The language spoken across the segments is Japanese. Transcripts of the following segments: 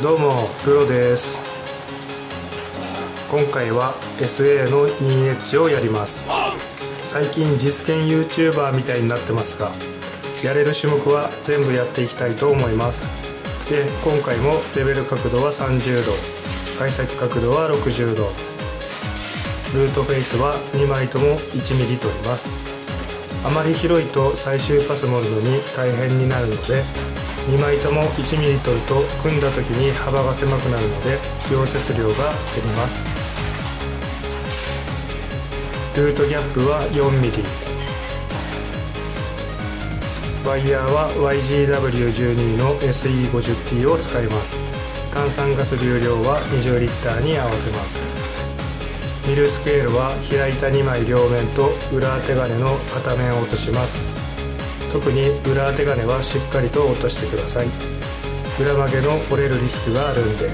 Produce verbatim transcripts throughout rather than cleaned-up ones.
どうもプロです。今回は エスエー の にエイチ をやります。最近実験 YouTuber みたいになってますが、やれる種目は全部やっていきたいと思います。で、今回もレベル角度はさんじゅうど、解析角度はろくじゅうど、ルートフェイスはにまいともいちミリ取ります。あまり広いと最終パス盛るのに大変になるので、にまいともいちミリ取ると組んだ時に幅が狭くなるので溶接量が減ります。ルートギャップはよんミリ、ワイヤーは ワイジーダブリューじゅうに の エスイーごじゅうティー を使います。炭酸ガス流量はにじゅうリッターに合わせます。ミルスケールは開いたにまい両面と裏当て金の片面を落とします。特に裏当て金はしっかりと落としてください。裏曲げの折れるリスクがあるんで。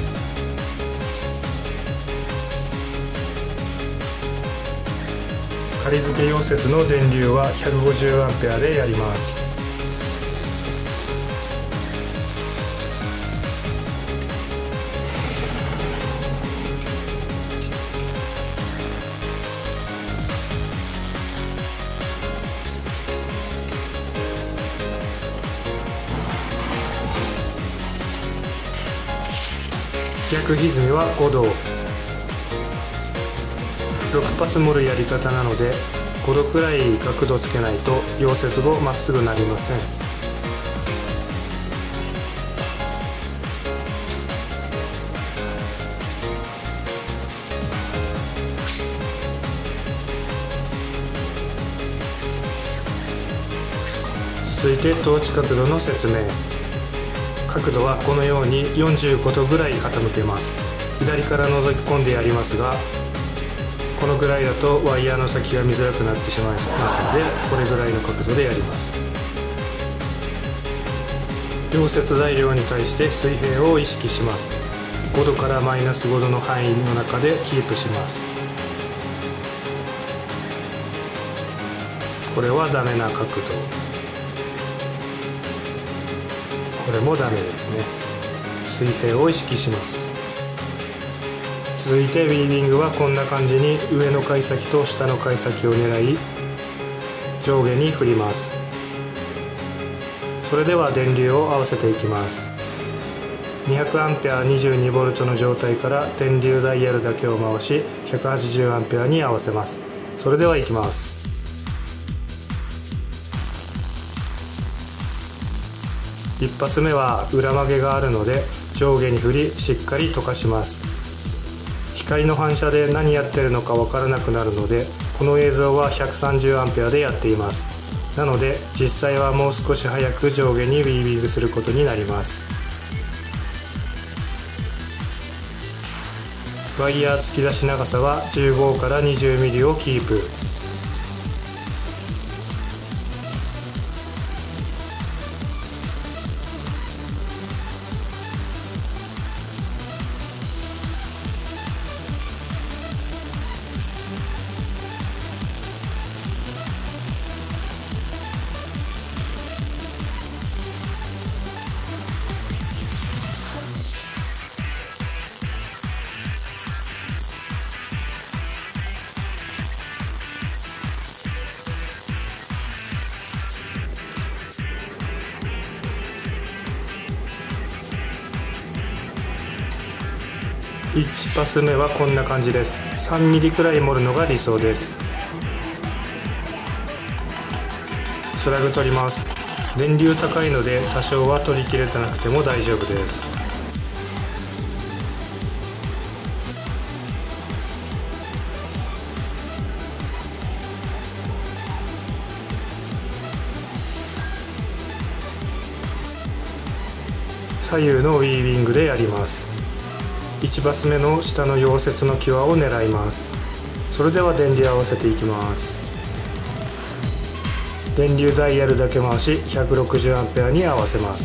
仮付け溶接の電流は ひゃくごじゅうアンペア でやります。逆歪みはごど、ろくパス盛るやり方なのでごどくらい角度つけないと溶接後まっすぐなりません。続いてトーチ角度の説明。角度はこのようによんじゅうごどぐらい傾けます。左から覗き込んでやりますが、このぐらいだとワイヤーの先が見づらくなってしまいますので、これぐらいの角度でやります。溶接材料に対して水平を意識します。ごどからマイナスごどの範囲の中でキープします。これはダメな角度、これもダメですね。水平を意識します。続いてウィービングはこんな感じに上の貝先と下の貝先を狙い上下に振ります。それでは電流を合わせていきます。にひゃくアンペア にじゅうにボルト の状態から電流ダイヤルだけを回し ひゃくはちじゅうアンペア に合わせます。それではいきます。一発目は裏曲げがあるので上下に振りしっかり溶かします。光の反射で何やってるのか分からなくなるので、この映像は ひゃくさんじゅうアンペア でやっています。なので実際はもう少し早く上下にウィービングすることになります。ワイヤー突き出し長さはじゅうごからにじゅうミリをキープ。いちパス目はこんな感じです。さんミリくらい盛るのが理想です。スラグ取ります。電流高いので多少は取り切れてなくても大丈夫です。左右のウィービングでやります。いちパス目の下の溶接の際を狙います。それでは電流合わせていきます。電流ダイヤルだけ回し ひゃくろくじゅうアンペア に合わせます。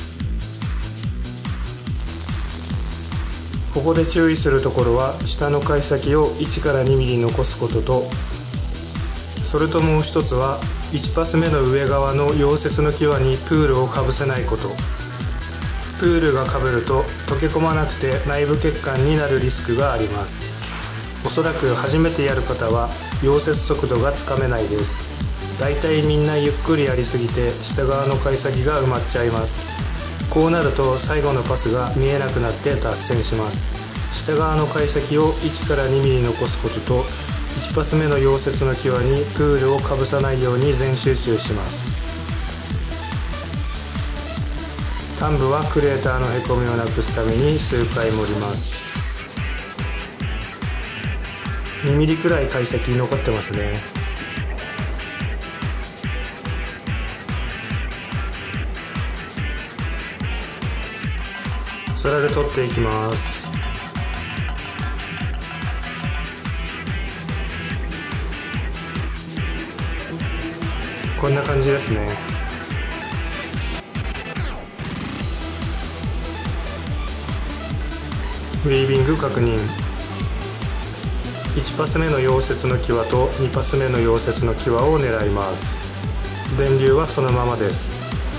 ここで注意するところは下の貝先をいちからにミリ残すことと、それともう一つはいちパス目の上側の溶接の際にプールをかぶせないこと。 プールがかぶると溶け込まなくて内部血管になるリスクがあります。おそらく初めてやる方は溶接速度がつかめないです。だいたいみんなゆっくりやりすぎて下側の貝先が埋まっちゃいます。こうなると最後のパスが見えなくなって脱線します。下側の貝先をいちからにミリ残すことと、いちパス目の溶接の際にプールをかぶさないように全集中します。端部はクレーターのへこみをなくすために数回盛ります。にミリくらい貝先残ってますね。それで取っていきます。こんな感じですね。ウィービング確認。いちパス目の溶接の際とにパス目の溶接の際を狙います。電流はそのままです。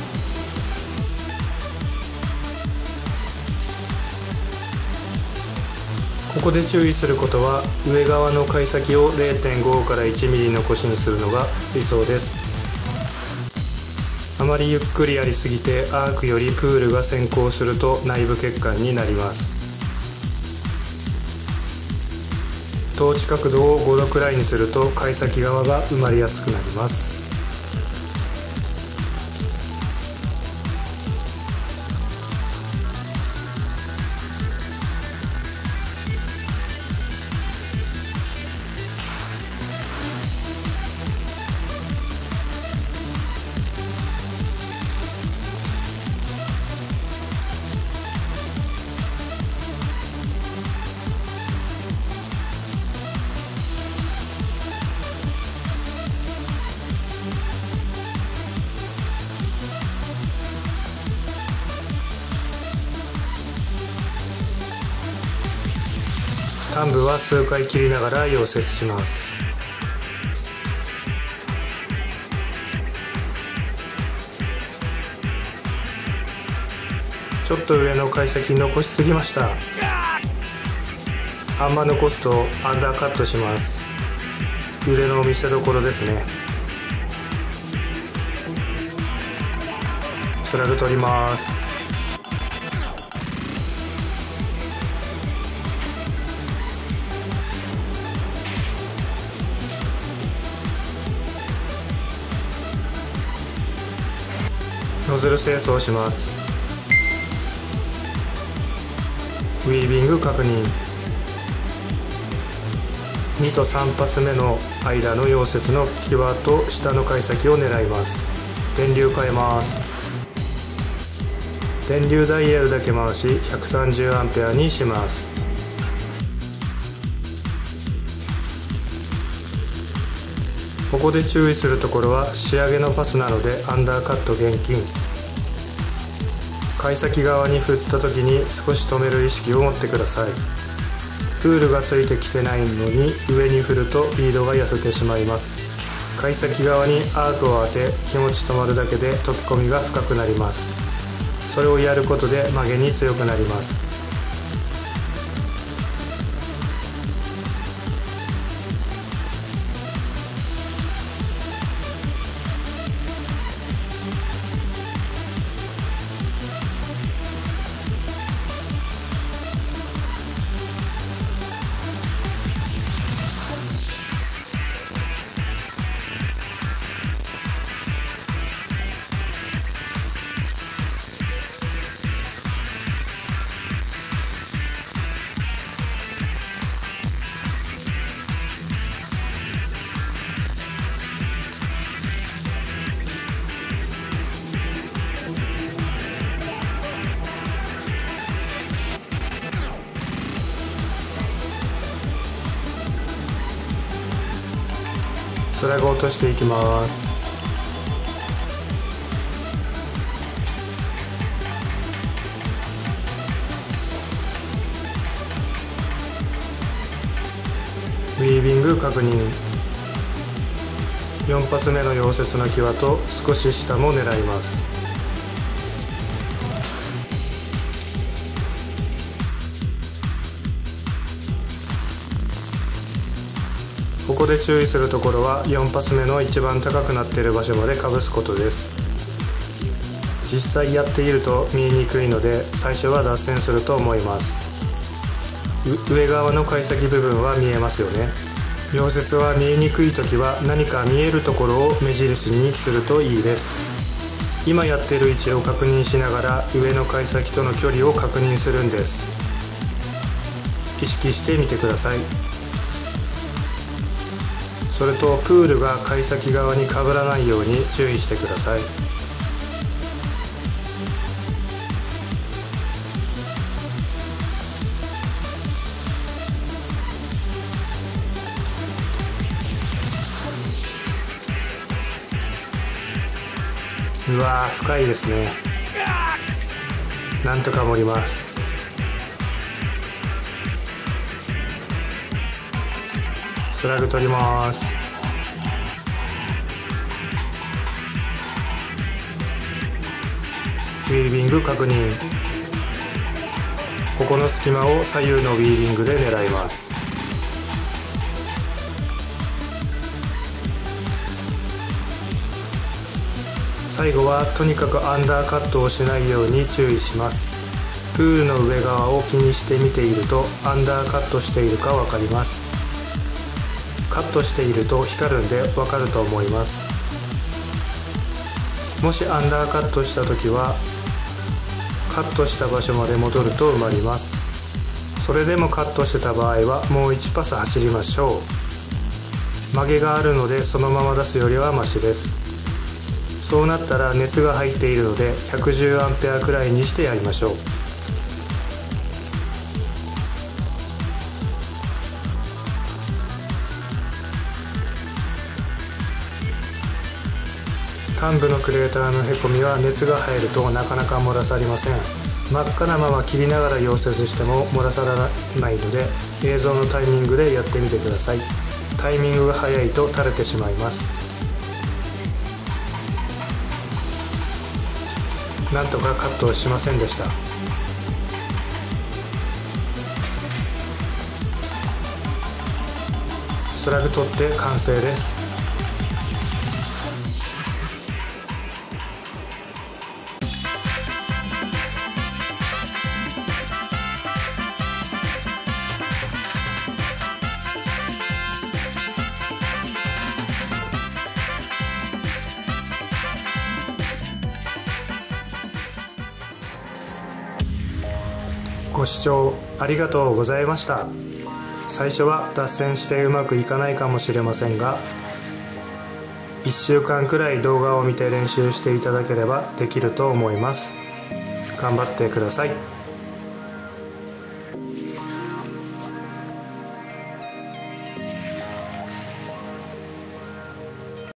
ここで注意することは、上側の貝先を れいてんご からいちミリ残しにするのが理想です。あまりゆっくりやりすぎてアークよりプールが先行すると内部血管になります。統治角度をごどくらいにすると貝先側が埋まりやすくなります。端部は数回切りながら溶接します。ちょっと上の貝先残しすぎました。あんま残すとアンダーカットします。腕の見せ所ですね。スラグ取ります。ノズル清掃します。ウィービング確認。にとさんパス目の間の溶接の際と下の貝先を狙います。電流変えます。電流ダイヤルだけ回し ひゃくさんじゅうアンペアにします。ここで注意するところは、仕上げのパスなのでアンダーカット厳禁。貝先側に振った時に少し止める意識を持ってください。プールがついてきてないのに上に振るとビードが痩せてしまいます。貝先側にアークを当て気持ち止まるだけで溶け込みが深くなります。それをやることで曲げに強くなります。スラグを落としていきます。ウィービング確認。よんパス目の溶接の際と少し下も狙います。 ここで注意するところはよんパス目の一番高くなっている場所までかぶすことです。実際やっていると見えにくいので最初は脱線すると思います。上側の貝先部分は見えますよね。溶接は見えにくい時は何か見えるところを目印にするといいです。今やっている位置を確認しながら上の貝先との距離を確認するんです。意識してみてください。それとプールが貝先側にかぶらないように注意してください。うわー、深いですね。なんとか盛ります。スラグ取ります。ウィービング確認。ここの隙間を左右のウィービングで狙います。最後はとにかくアンダーカットをしないように注意します。プールの上側を気にして見ているとアンダーカットしているか分かります。カットしていると光るんで分かると思います。もしアンダーカットした時はカットした場所まで戻ると埋まります。それでもカットしてた場合はもういちパス走りましょう。曲げがあるのでそのまま出すよりはマシです。そうなったら熱が入っているのでひゃくじゅうアンペアくらいにしてやりましょう。端部のクレーターのへこみは熱が入るとなかなか漏らされません。真っ赤なまま切りながら溶接しても漏らされないので映像のタイミングでやってみてください。タイミングが早いと垂れてしまいます。なんとかカットをしませんでした。スラグ取って完成です。ご視聴ありがとうございました。最初は脱線してうまくいかないかもしれませんが、いっしゅうかんくらい動画を見て練習していただければできると思います。頑張ってください。